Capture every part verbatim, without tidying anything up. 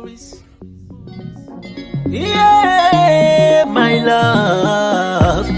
Maurice. Yeah, my love.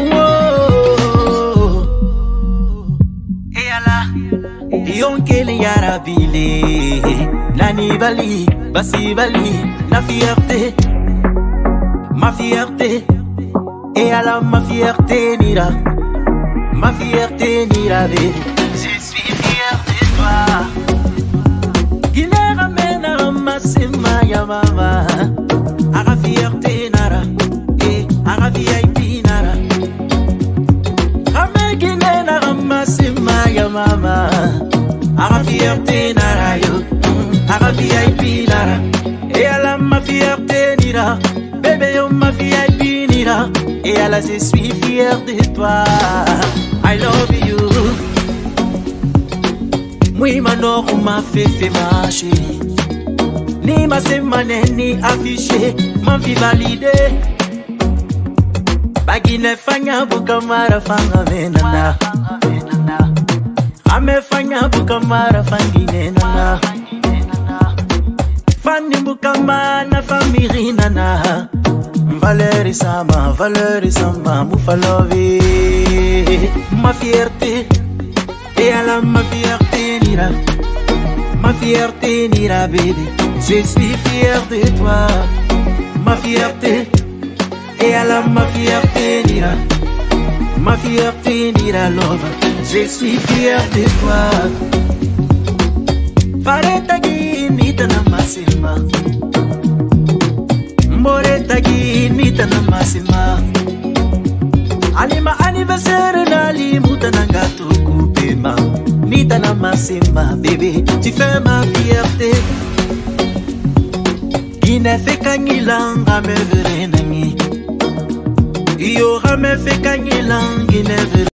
Whoa. Et Allah, yonkele yarabile, nani bali, basi bali, la fierté, ma fierté. Et Allah, ma fierté nira, ma fierté nira, baby. Je suis fier de toi. Guinée ramène à ma ya mama. Ara fierté nara, eh, ara V I P nara. Rame Guinée nara ma ya mama. Ara fierté nara yo, ara V I P nara. Et Allah ma fierté nira, bébé yo ma V I P nira. Et Allah je suis fier de toi. I love you. Moi mano ma fait fait ma chérie. Ni ma semane ni affiché, ma vie validée. Bagine fanya bukamara fanga menana. Ame fanya bukamara fangine nana. Fani bukamana famiri nana. Valeri sama, Valeri sama, mufalovi. Ma fierté, et Allah ma fierté nira. Ma fierté nira, baby. Je suis fier de toi. Ma fierté, et Allah ma fierté nira. Ma fierté nira, love. Je suis fier de toi. Faretagi nita na masima. Moretagi nita na masima. Alima anniversaire na limuta na gato kupema. Nita na masima, baby. Tu fais ma fierté. Guinée fait kangilanga me verenangi. Iyo me fait kangilang Guinée.